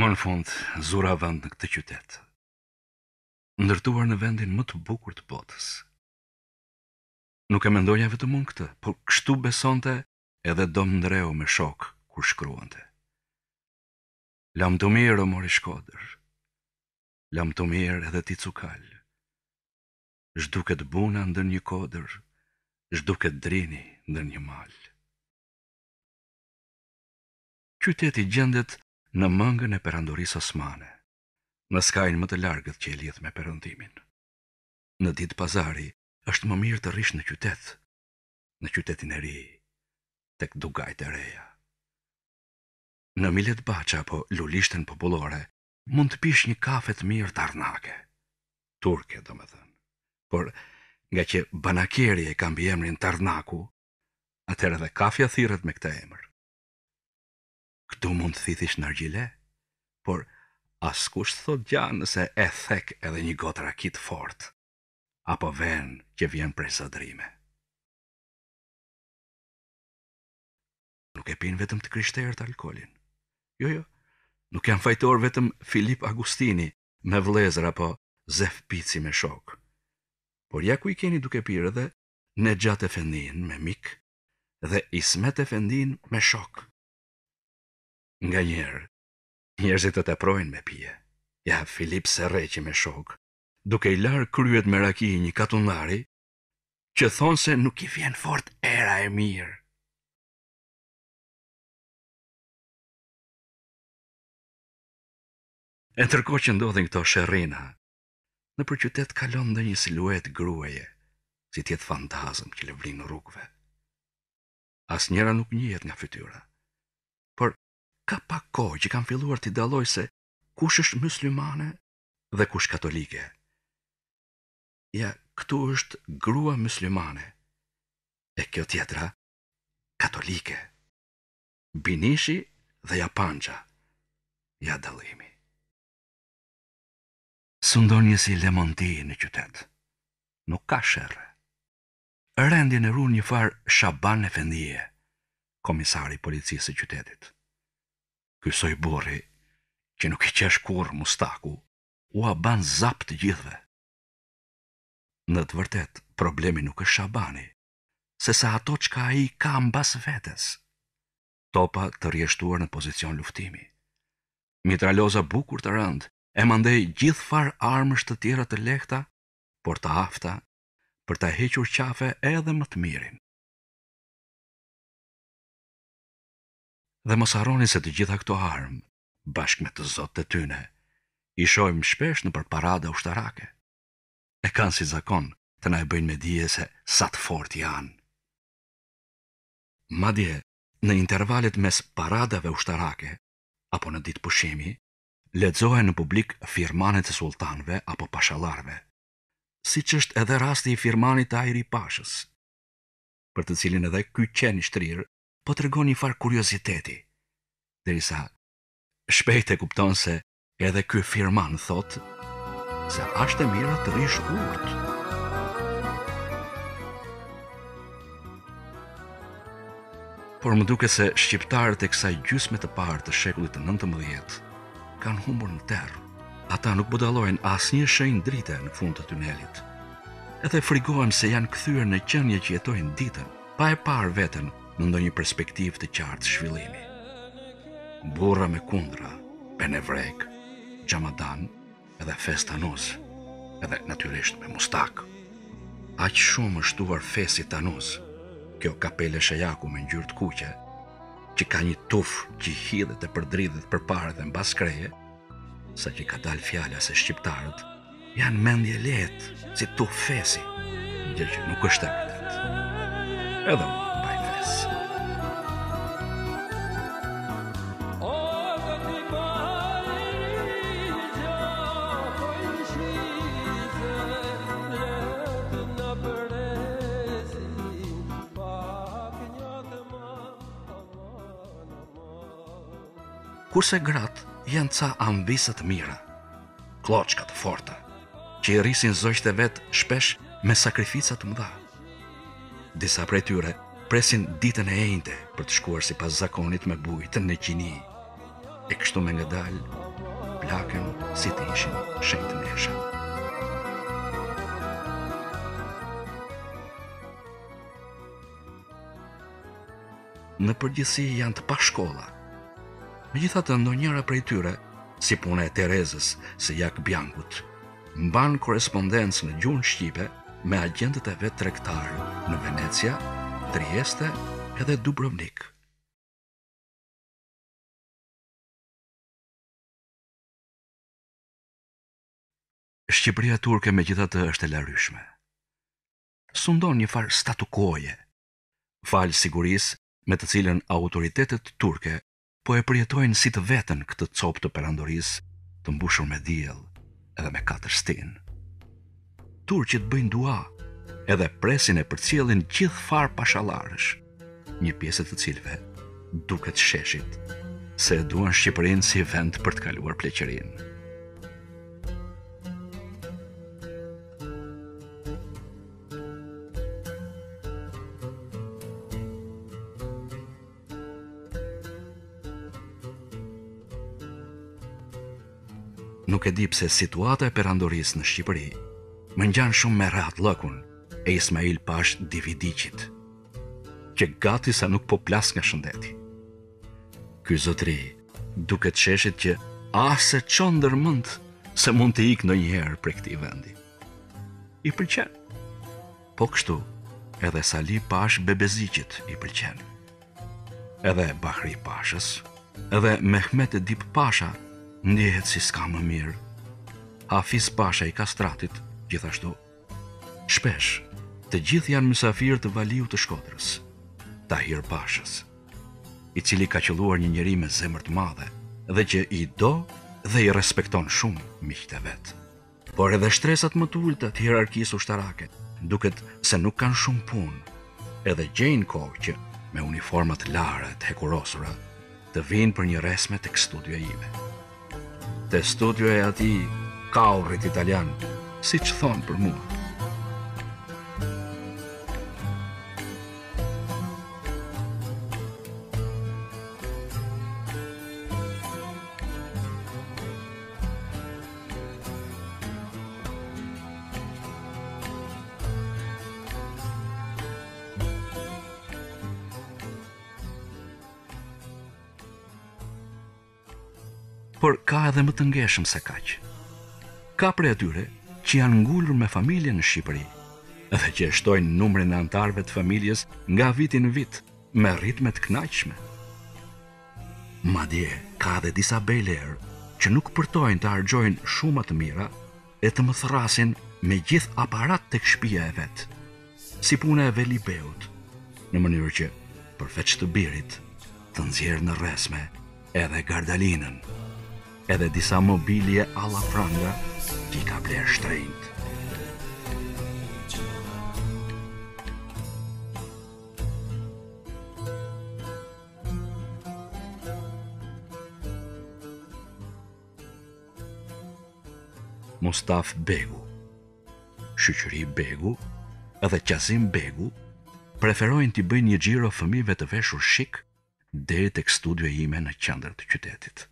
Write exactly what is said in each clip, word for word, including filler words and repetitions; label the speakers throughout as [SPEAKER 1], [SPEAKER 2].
[SPEAKER 1] Më në fund, zura vend në këtë qytet, ndërtuar në vendin më të bukur të botës. Nuk e mendoja vetëm unë këtë, por kështu besonte edhe Dom Ndreu me shok kur shkruante. Lam të mirë o mori Shkodër, lam të mirë edhe ti Cukal. Zhduket buna ndër një kodër, zhduket drini ndër një mal. Qyteti gjendet në mëngën e perandorisë osmane, në skajnë më të largët që e lidh me perëndimin. Në ditë pazari është më mirë të rish në qytet, në qytetin e ri, tek Dugajt e reja. Në Milet Baqa apo Lulishten popullore mund të pish një kafe të mirë tarnake, turke do me thënë, por nga që banakeri e ka mbiemrin Tarnaku, atëherë dhe kafja thirret me këtë emër. Këtu mund të thithish nargjile, por askush thot gjanë nëse e thek edhe një gotë rakit fort, apo ven që vjen prej Zadrime. Nuk e pin vetëm të krishterët alkolin. Jo, jo, nuk janë fajtor vetëm Filip Agustini me vlezër apo Zef Pici me shok. Por ja ku i keni duke pirë edhe Nexhat Efendin me mik dhe Ismet Efendin me shok. Nga njerë, njerëzit të teprojnë me pije. Ja, Filip Serreqi me shok, duke i larë kryet me raki një katunari, që thonë se nuk i vjen fort era e mirë. E tërko që ndodhin këto sherrina, në për qytet kalon dhe një siluet grueje, si tjetë fantazëm që lëvlin në rrugve. As njëra nuk njihet nga fytyra, por ka pak kohë që kam filluar t'i dalloj se kush është muslimane dhe kush katolike. Ja, këtu është grua muslimane, e kjo tjetra katolike. Binishi dhe japanqa, ja dallimi. Sundon një si Lemonti në qytet. Nuk ka sherre. Rendin e ruan një far Shaban Efendije, komisari i policisë së qytetit. Ky soj burri, që nuk i qesh kur Mustaku, u a ban zap të gjithve. Në të vërtet, problemi nuk është Shabani, se sa ato çka ai ka mbas vetes. Topa të rjeshtuar në pozicion luftimi. Mitraloza bukur të rënd, e mandej gjithë far armësh të tjera të lehta, por të afta, për ta hequr qafe edhe më të mirin. Dhe mos harroni se të gjitha këto armë, bashkë me të zotë të tyne, i shohim shpesh në për parada ushtarake. E kanë si zakon të na e bëjnë me dije se sa të fort janë. Madje, në intervalet mes paradave ushtarake, apo në ditë pushimi, lexohen në publik firmanet e sultanëve apo pashallarëve, siç është edhe rasti i firmanit të Ajri Pashës, për të cilin edhe ky qen i shtrirë po tregon një far kurioziteti, derisa shpejt e kupton se edhe ky firman thot se është e mira të rish urt. Por më duke se shqiptarët e kësaj gjysme të parë të shekullit të nëntëmbëdhjetë kanë humbur në terr. Ata nuk budallojnë asnjë shenjë drite në fund të tunelit. Edhe frigohen se janë kthyer në qenie që jetojnë ditën, pa e parë veten në ndonjë perspektivë të qartë zhvillimi. Burra me kundra, penevrek, xhamadan edhe festanuz, edhe natyrisht me mustak. Aq shumë është shtuar fesi tanuz, kjo kapele shejaku me ngjyrë të kuqe, që ka një tuf që i hidhet e përdridhet përpara dhe mbas kreje, sa që ka dalë fjala se shqiptarët janë mendje lehtë si tuf fesi, gjë që nuk është e vërtetë. Edhe unë mbaj fes. Kurse gratë janë ca ambisa të mira, kloçka të forta, që i rrisin zogjtë e vet shpesh me sakrifica të mëdha. Disa prej tyre presin ditën e enjte për të shkuar sipas zakonit me bujtën në qini, e kështu me ngadalë plaken si të ishin shenjtë nesha. Në përgjithësi janë të pa shkolla. Megjithatë, ndonjëra prej tyre, si puna e Terezës së Jak Biankut, mban korrespondencë në gjuhën shqipe me agjentët e vet tregtar në Venecia, Trieste edhe Dubrovnik. Shqipëria turke megjithatë është e larryshme. Sundon një farë statu quoje, falë sigurisë me të cilën autoritetet turke po e përjetojnë si të vetën këtë copë të perandorisë të mbushur me diell edhe me katër stinë. Turqit bëjnë dua edhe presin e përcjellin gjithë farë pashallarësh, një pjesë të cilëve duket sheshit se e duan Shqipërinë si vend për të kaluar pleqërinë. Nuk e di pse situata e perandorisë në Shqipëri më ngjan shumë me rahat lëkun e Ismail Pash Dividiqit, që gati sa nuk po plas nga shëndeti. Ky zotëri duket sheshit që as se çon ndërmend se mund të ikë ndonjëherë prej këtij vendi. I pëlqen. Po kështu, edhe Sali Pash Bebeziqit i pëlqen. Edhe Bahri Pashës, edhe Mehmet Edip Pasha ndjehet si s'ka më mirë. Hafiz Pasha i Kastratit, gjithashtu. Shpesh, të gjithë janë mysafirë të Valiut të Shkodrës, Tahir Pashës, i cili ka qelluar një njeri me zemër të madhe dhe që i do dhe i respekton shumë miqtë e vet. Por edhe shtresat më të ulta të hierarkisë ushtarake duket se nuk kanë shumë punë, edhe gjejnë kohë që me uniformat lara të hekurosura të vinë për një resme tek studioja ime. Te studio e ati kaurit italian, si që thonë për mua. Por ka edhe më të ngeshëm se kaq. Ka prej atyre që janë ngullur me familje në Shqipëri dhe që e shtojnë numrin e antarëve të familjes nga viti në vit me ritme të kënaqshme. Madje ka edhe disa bejler që nuk përtojnë të harxojnë shuma të mira e të më thrasin me gjithë aparat tek shtëpia e vet, si puna e Velibeut, në mënyrë që përveç të birit të nxjerrë në rresme edhe gardalinën, edhe disa mobilje alla franga që i ka bler shtrenjt. Mustaf Begu, Shoqëri Begu edhe Qazim Begu preferojnë t'i bëjnë një xhiro fëmijëve të veshur shik deri tek studioja ime në qendër të qytetit.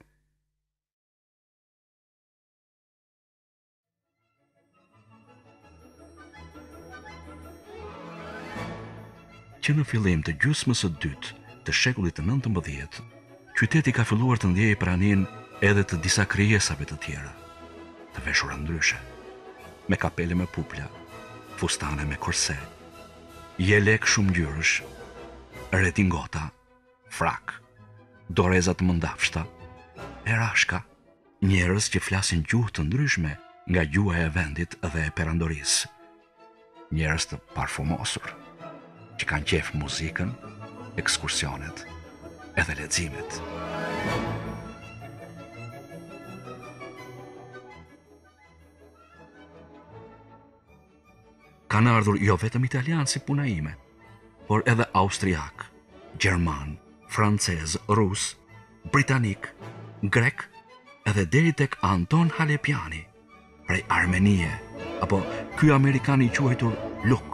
[SPEAKER 1] Që në fillim të gjysmës së dytë të shekullit të nëntëmbëdhjetë, qyteti ka filluar të ndjejë praninë edhe të disa krijesave të tjera, të veshura ndryshe, me kapele me pupla, fustane me korse, jelek shumë ngjyrësh, retingota, frak, doreza të mëndafshta, erashka, njerëz që flasin gjuhë të ndryshme nga gjuha e vendit dhe e perandorisë, njerëz të parfumosur, që kanë qef muzikën, ekskursionet edhe leximet. Kanë ardhur jo vetëm italian si puna ime, por edhe austriak, gjerman, francez, rus, britanik, grek edhe deri tek Anton Halepiani, prej Armenie, apo ky amerikan i quajtur Luk.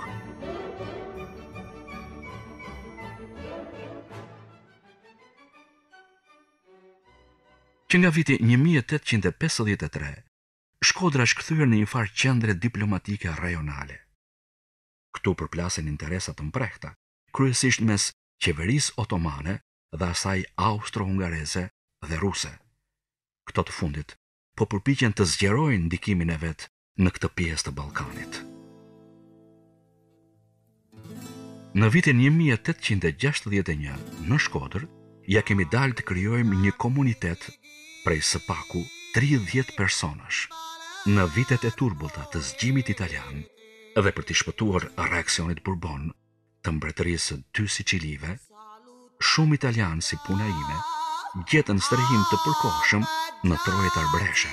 [SPEAKER 1] që nga viti një mijë e tetëqind e pesëdhjetë e tre, Shkodra është kthyer në një farë qendre diplomatike rajonale. Këtu përplasen interesat të mprehta, kryesisht mes qeverisë otomane dhe asaj austro-hungareze dhe ruse. Këto të fundit po përpiqen të zgjerojnë ndikimin e vet në këtë pjesë të Ballkanit. Në vitin një mijë e tetëqind e gjashtëdhjetë e një, në Shkodër, ja kemi dalë të krijojmë një komunitet prej së paku tridhjetë personash. Në vitet e turbullta të zgjimit italian dhe për t'i shpëtuar reaksionit Bourbon të mbretërisë së dy Sicilive, shumë italianë si puna ime gjetën strehim të përkohshëm në trojet arbëreshe.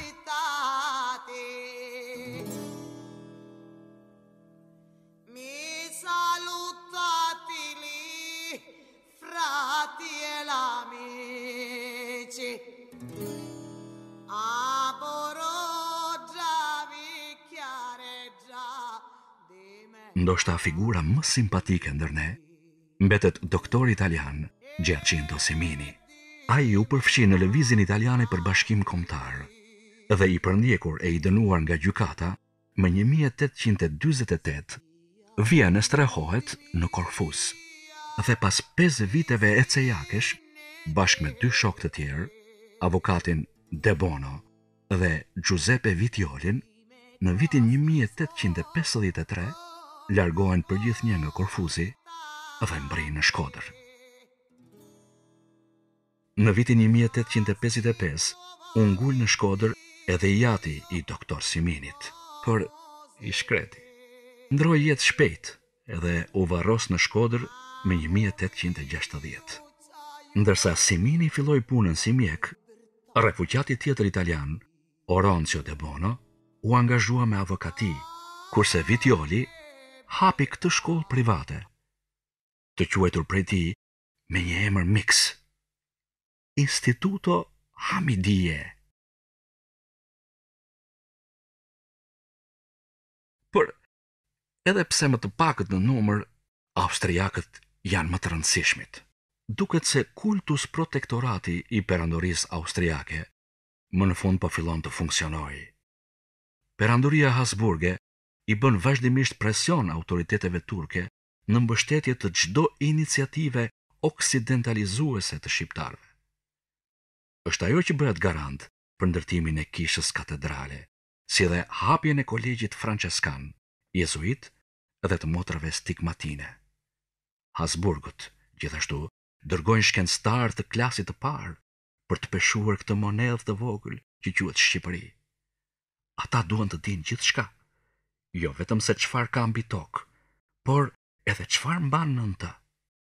[SPEAKER 1] Ndoshta figura më simpatike ndër ne mbetet doktori italian Giacinto Simini. Ai u përfshi në lëvizjen italiane për bashkim kombëtar dhe i përndjekur e i dënuar nga gjykata më një mijë e tetëqind e dyzet e tetë, vjen e strehohet në Korfuz dhe pas pesë viteve ecejakesh, bashkë me dy shokë të tjerë, avokatin De Bono dhe Giuseppe Vitiolin, në vitin një mijë e tetëqind e pesëdhjetë e tre, largohen përgjithënjë nga Korfuzi dhe mbrin në Shkodër. Në vitin një mijë e tetëqind e pesëdhjetë e pesë, u ngul në Shkodër edhe jati i doktor Siminit, por i shkreti. Ndroi jetë shpejt edhe u varros në Shkodër me një mijë e tetëqind e gjashtëdhjetë. Ndërsa Simini filloi punën si mjek, refugjati tjetër italian, Oronzio De Bono, u angazhua me avokati, kurse Vitioli hapi këtë shkollë private, të quajtur prej tij me një emër miks, Instituto Hamidie. Por, edhe pse më të pakët në numër, austriakët janë më të rëndësishmit. Duket se kultus protektorati i perandorisë austriake më në fund po fillon të funksionojë. Perandoria Habsburge i bën vazhdimisht presion autoriteteve turke në mbështetje të çdo iniciative oksidentalizuese të shqiptarëve. Është ajo që bëhet garant për ndërtimin e kishës katedrale, si dhe hapjen e kolegjit franceskan, jezuit dhe të motrave stigmatine. Habsburgët, gjithashtu, dërgojnë shkencëtar të klasit të parë për të peshuar këtë monedhë të vogël që quhet Shqipëri. Ata duan të dinë gjithçka, jo vetëm se çfarë ka mbi tokë, por edhe çfarë mban nën të.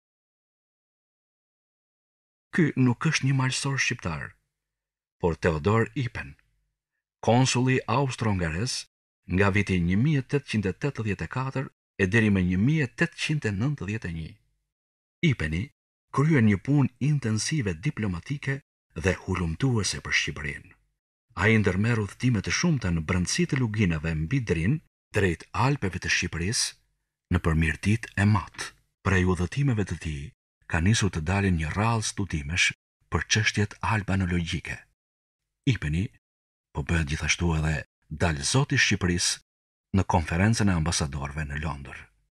[SPEAKER 1] Ky nuk është një malësor shqiptar, por Theodor Ipen, konsulli austro-hungarez nga viti një mijë e tetëqind e tetëdhjetë e katër e deri më një mijë e tetëqind e nëntëdhjetë e një. Ipeni kryen një punë intensive diplomatike dhe hulumtuese për Shqipërinë. Ai ndërmerr udhëtime të shumta në brendësi të luginave mbi Drin drejt Alpeve të Shqipërisë në përmirëtit e matë. Prej udhëtimeve të tij ka nisur të dalin një rrallë studimesh për çështjet albanologjike. Ipeni po bëhet gjithashtu edhe dalëzoti i Shqipërisë në konferencën e ambasadorëve në Londër.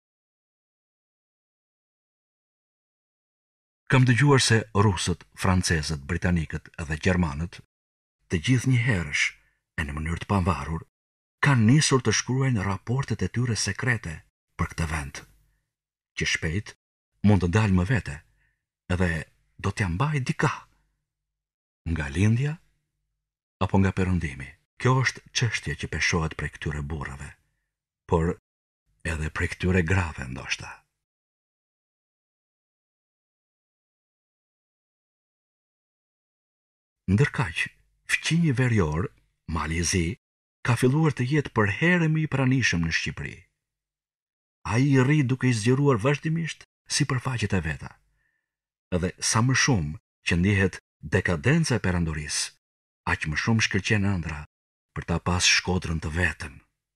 [SPEAKER 1] Kam dëgjuar se rusët, francezët, britanikët dhe gjermanët, të gjithë njëherësh e në mënyrë të pavarur, kanë nisur të shkruajnë raportet e tyre sekrete për këtë vend, që shpejt mund të dalë më vete, edhe do t'ja mbajë dika, nga lindja apo nga perëndimi. Kjo është çështje që peshohet prej këtyre burrave, por edhe prej këtyre grave ndoshta. Ndërkaq, fqinji verior, Mali i Zi, ka filluar të jetë për herë më i pranishëm në Shqipëri. Ai i rri duke i zgjeruar vazhdimisht sipërfaqet e veta. Edhe sa më shumë që ndihet dekadenca e perandorisë, aq më shumë shkëlqen ëndra për ta pas Shkodrën të vetën.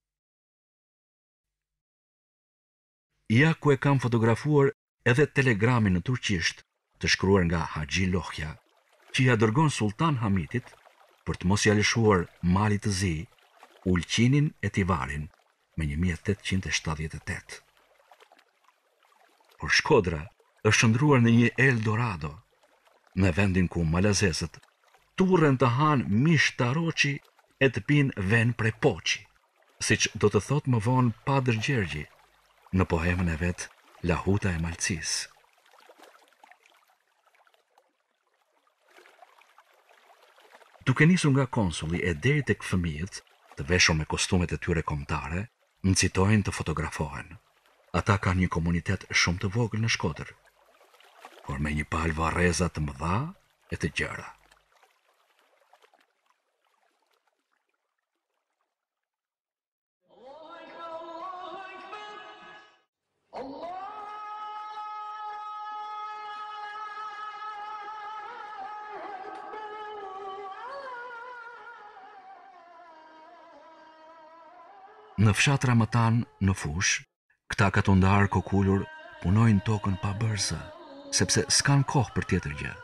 [SPEAKER 1] Ja ku e kam fotografuar edhe telegramin në turqisht të shkruar nga Haxhi Lohja, që ja dërgon Sultan Hamidit për të mos ja lëshuar malit të zi, Ulqinin e Tivarin me një mijë e tetëqind e shtatëdhjetë e tetë. Por Shkodra është shndruar në një Eldorado, në vendin ku malazesët turren të hanë mish taroqi e të pinë ven prej poqi, siç do të thot më vonë Padër Gjergji në poemën e vet Lahuta e Malcisë. Duke nisur nga konsulli e deri tek fëmijët, të veshur me kostumet e tyre kombëtare, nëncitojnë të fotografohen. Ata kanë një komunitet shumë të vogël në Shkodër, por me një palë varreza të mëdha e të gjera. Në fshat Ramatan, në fush, këta katundar kokullur punojnë tokën pa bërza, sepse s'kan kohë për tjetër gjë.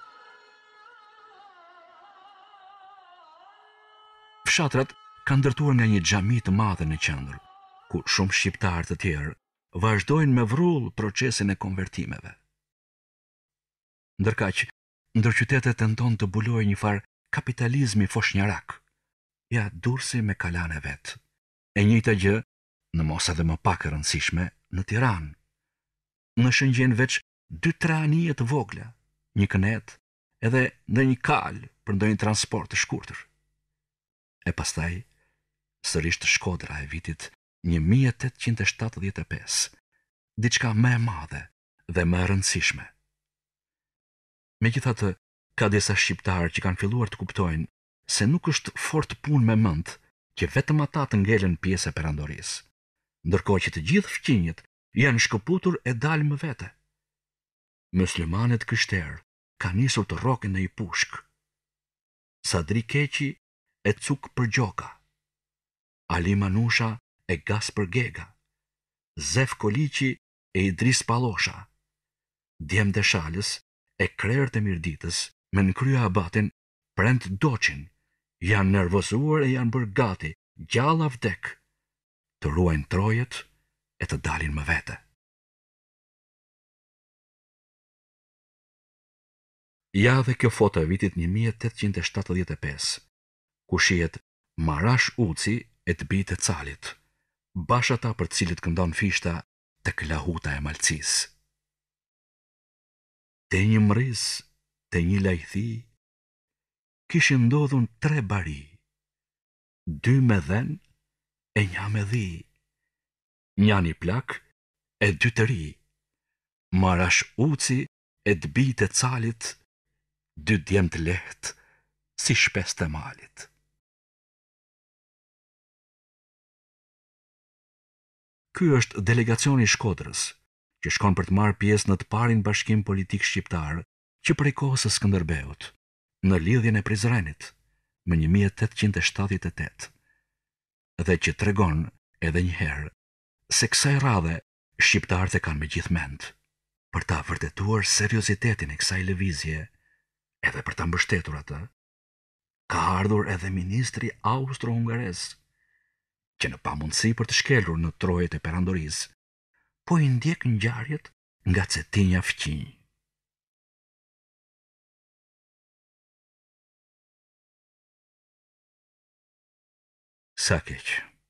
[SPEAKER 1] Fshatrat kanë ndërtuar nga një xhami të madhe në qendër, ku shumë shqiptarë të tjerë vazhdojnë me vrull procesin e konvertimeve. Ndërkaq, ndër qytetet tenton të bulojë një farë kapitalizmi foshnjarak, ja Durrësi me kalan e vet. E njëjta gjë, në mos edhe më pak e rëndësishme, në Tiranë. Në Shëngjin veç dy tre anije të vogla, një kënet edhe ndonjë kal për ndonjë transport të shkurtër. E pastaj, sërish të Shkodra e vitit një mijë e tetëqind e shtatëdhjetë e pesë, diçka më e madhe dhe më e rëndësishme. Megjithatë, ka disa shqiptarë që kanë filluar të kuptojnë se nuk është fort punë me mend që vetëm ata të ngelen pjesë e perandorisë, ndërkohë që të gjithë fqinjët janë shkëputur e dalë më vete. Muslimanet kështerë kanë nisur të rrokin në i pushk. Sadri Keqi e Cuk Përgjoka, Ali Manusha e Gaspër Gega, Zef Koliqi e Idris Pallosha, Djem Deshalës e Krerët e Mirditës me në krye abatin Prent Doçin, janë nervozuar e janë bërë gati, gjalla vdek, të ruajnë trojet e të dalin më vete. Ja dhe kjo foto e vitit një mijë e tetëqind e shtatëdhjetë e pesë, ku shihet Marash Uci e të bijtë e Calit, bash ata për cilët këndon fishta tek Lahuta e Malcisë. Te një mriz, te një lajthi, kishin ndodhun tre bari, dy me dhen e një me dhi, njani plak e dy të ri, Marash Uci e të bijtë e Calit, dy djem të lehtë si shpes të malit. Ky është delegacioni i Shkodrës, që shkon për të marrë pjesë në të parin bashkim politik shqiptar që prej kohës së Skënderbeut, në lidhjen e Prizrenit, më një mijë e tetëqind e shtatëdhjetë e tetë, dhe që tregon edhe një herë se kësaj radhe shqiptarët e kanë me gjithë mend, për ta vërtetuar seriozitetin e kësaj lëvizje, edhe për ta mbështetur atë, ka ardhur edhe ministri austro-hungarez, që në pamundësi për të shkelur në trojet e perandorisë, po i ndjek ngjarjet nga Cetinja fqinj. Sa keq.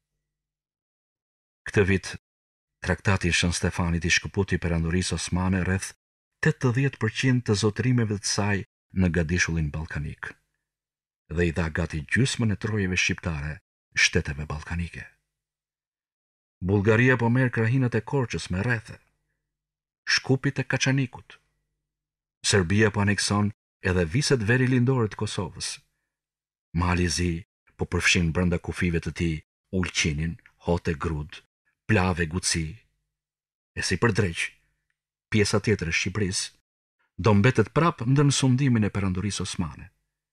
[SPEAKER 1] Këtë vit, traktati i Shën Stefanit i shkëputi perandorisë osmane rreth tetëdhjetë përqind të zotërimeve të saj në Gadishullin Ballkanik, dhe i dha gati gjysmën e trojeve shqiptare shteteve ballkanike. Bullgaria po merr krahinat e Korçës me rrethe, Shkupit e Kaçanikut. Serbia po anekson edhe viset veri lindore të Kosovës. Mali i Zi po përfshin brenda kufive të tij Ulqinin, Hote Grud, Plave Guci, e si për dreq, pjesa tjetër e Shqipërisë do mbetet prap ndër sundimin e perandorisë osmane.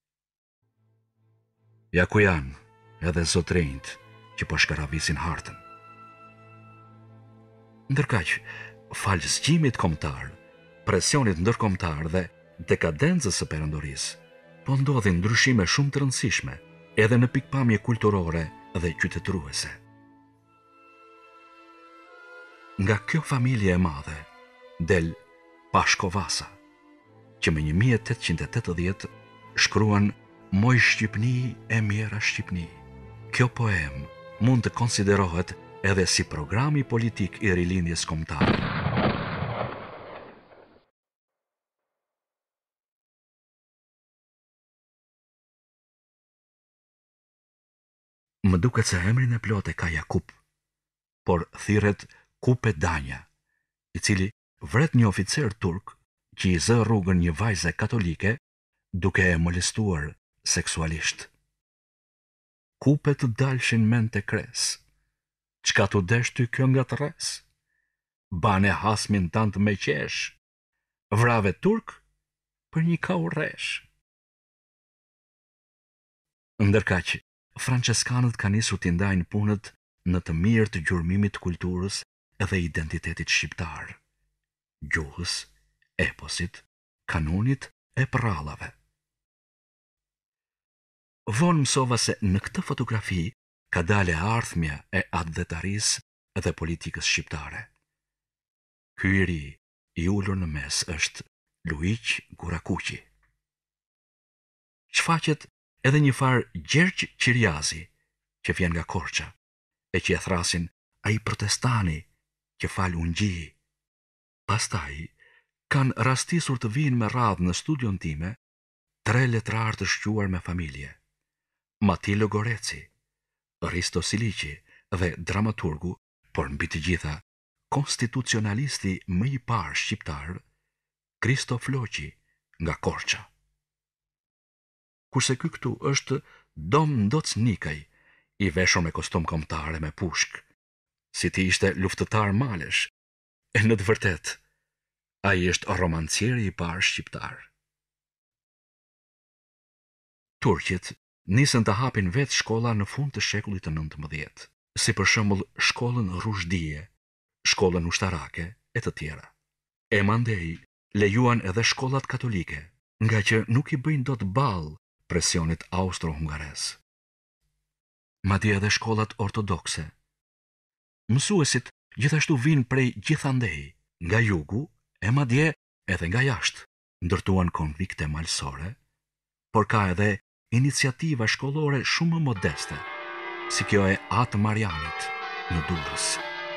[SPEAKER 1] Ja ku janë edhe zotrinjt që po shkaravisin hartën. Ndërkaq, fal zgjimit kombëtar, presionit ndërkombëtar dhe dekadencës së perandorisë, po ndodhin ndryshime shumë të rëndësishme edhe në pikpamje kulturore dhe qytetëruese. Nga kjo familje e madhe del Pashko Vasa, që me një mijë e tetëqind e tetëdhjetë shkruan Moj Shqipni e mjera Shqipni. Kjo poem mund të konsiderohet edhe si programi politik i rilindjes kombëtare. Më duket se emrin e plot e ka Jakub, por thirret Kupe Danja, i cili vret një oficer turk që i zë rrugën një vajze katolike duke e molestuar seksualisht. Kupe të dalshin men të kres, çka të desh ty kjo nga të res? Bane hasmin tant me qesh, vrave turk për një kau resh. Ndërkaq, franceskanët ka nisur t'i ndajnë punët në të mirë të gjurmimit të kulturës dhe identitetit shqiptar, gjuhës, eposit, kanonit e prallave. Vonë mësova se në këtë fotografi ka dale ardhmja e atdhetarisë dhe politikës shqiptare. Ky i ri i ulur në mes është Luiq Gurakuqi. Shfaqet edhe një farë Gjergj Qiriazi, që vjen nga Korça, e që e thrasin ai protestani që fal ungji. Pastaj kanë rastisur të vinë me radhë në studion time tre letrar të shquar me familje: Matilo Goreci, Risto Siliqi dhe dramaturgu, por mbi të gjitha konstitucionalisti më i parë shqiptar, Kristo Floqi nga Korça. Kurse ky këtu është Dom Ndoc Nikaj, i veshur me kostum kombëtare me pushk, si ti ishte luftëtar malesh, e në të vërtet, ai është romancieri i parë shqiptar. Turqit nisën të hapin vetë shkolla në fund të shekullit të nëntëmbëdhjetë, si për shembull shkollën Rushdie, shkollën ushtarake e të tjera. E mandej lejuan edhe shkollat katolike, nga që nuk i bëjnë dot ball presionit austro-hungares. Madje edhe shkollat ortodokse. Mësuesit gjithashtu vinë prej gjithandej, nga jugu e madje edhe nga jashtë, ndërtuan konvikte malsore, por ka edhe iniciativa shkollore shumë modeste, si kjo e Atë Marianit në Durrës.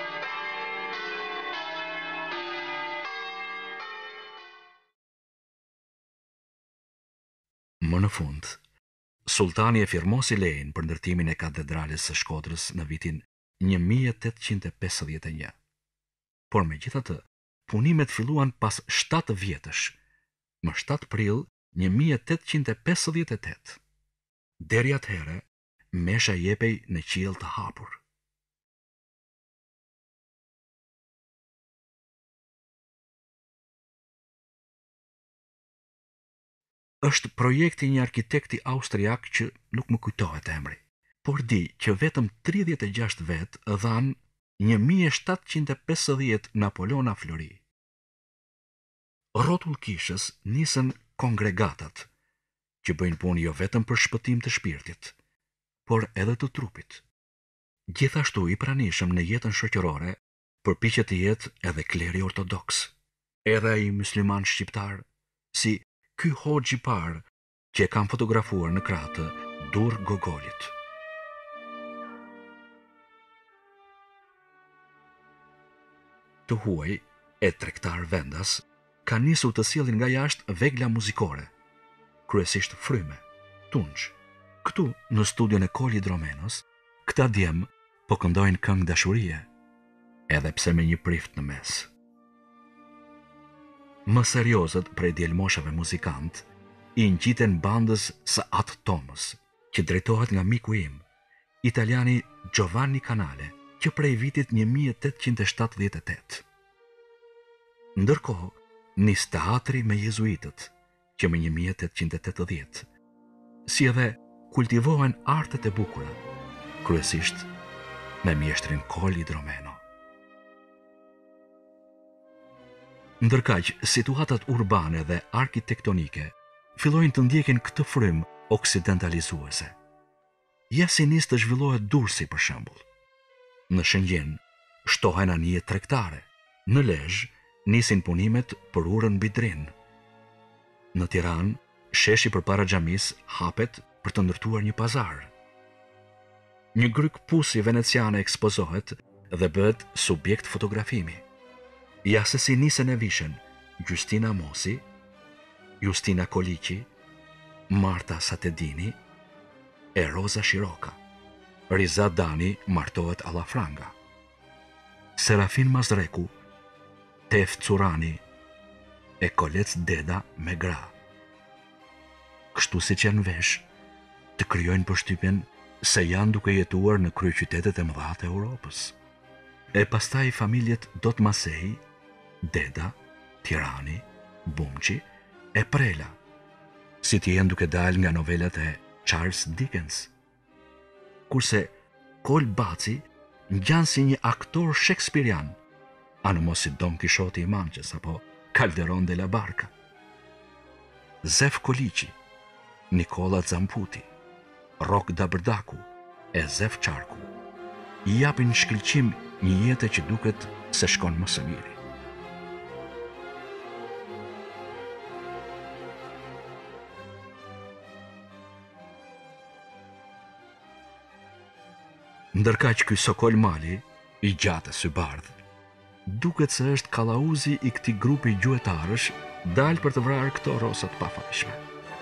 [SPEAKER 1] Më në fund, sultani e firmosi lejen për ndërtimin e katedrales së Shkodrës në vitin një mijë e tetëqind e pesëdhjetë e një. Por megjithatë, punimet filluan pas shtatë vjetësh, më shtatë prill një mijë e tetëqind e pesëdhjetë e tetë. Deri atëherë, mesha jepej në qiell të hapur. Është projekti një arkitekti austriak që nuk më kujtohet emri, por di që vetëm tridhjetë e gjashtë vet dhan një mijë e shtatëqind e pesëdhjetë Napoleona Flori. Rrotull kishës nisën kongregatat, që bëjnë punë jo vetëm për shpëtim të shpirtit, por edhe të trupit. Gjithashtu i pranishëm në jetën shoqërore përpiqet të jetë edhe kleri ortodoks, edhe ai musliman shqiptar, si ky hoxh i parë që e kam fotografuar në krah të Dur Gogolit. Të huaj e tregtar vendas ka nisur të sjellin nga jashtë vegla muzikore, kryesisht fryme, tunç. Këtu në studion e Koli Dromenos, këta djem po këndojnë këngë dashurie, edhe pse me një prift në mes. Më seriozët prej djelmoshave muzikant i ngjiten bandës së At Thomas, që drejtohet nga miku im, italiani Giovanni Canale, që prej vitit një mijë e tetëqind e shtatëdhjetë e tetë. Ndërkohë, nis teatri me jezuitët, që më një mijë e tetëqind e tetëdhjetë, si edhe kultivohen artet e bukura, kryesisht me mjeshtrin Koli Dromeno. Ndërkaq, situatat urbane dhe arkitektonike fillojnë të ndjekin këtë frym oksidentalizuese. Jasinis të zhvillohet Durrësi për shembull. Në Shëngjin shtohen anije tregtare. Në Lezhë nisin punimet për urën mbi Drin. Në Tiranë, sheshi përpara xhamisë hapet për të ndërtuar një pazar. Një gryk pusi veneciane ekspozohet dhe bëhet subjekt fotografimi. Ja se si nisen e vishën Gjystina Mosi, Justina Koliqi, Marta Satedini e Roza Shiroka. Riza Dani martohet alla franga. Serafin Mazreku, Tef Curani e Kolec Deda me gra. Kështu si që janë vesh, të kryojnë përshtypjen se janë duke jetuar në kryeqytetet e mëdha të Europës. E pastaj familjet Dot Masej, Deda, Tirani, Bumqi e Prela, si të jenë duke dalë nga novelat e Charles Dickens. Kurse Kol Baci ngjan si një aktor shakespearian, anë mos si Don Kishoti i Manqes apo Calderon de la Barca. Zef Koliqi, Nikola Zamputi, Rok Dabërdaku e Zef Qarku i japin shkëlqim një jete që duket se shkon më së miri. Ndërkaq ky Sokol Mali, i gjatë sy bardh, duket se është kallauzi i këtij grupi gjuetarësh dalë për të vrarë këto rosat pafajshme.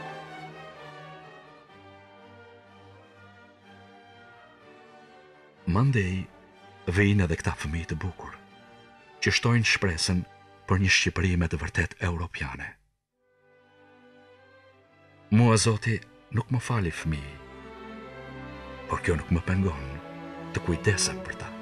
[SPEAKER 1] Mandej vijnë edhe këta fëmijë të bukur, që shtojnë shpresën për një Shqipëri me të vërtet europiane. Mua Zoti nuk më fali fëmijë, por kjo nuk më pengon të kujdesem për ta.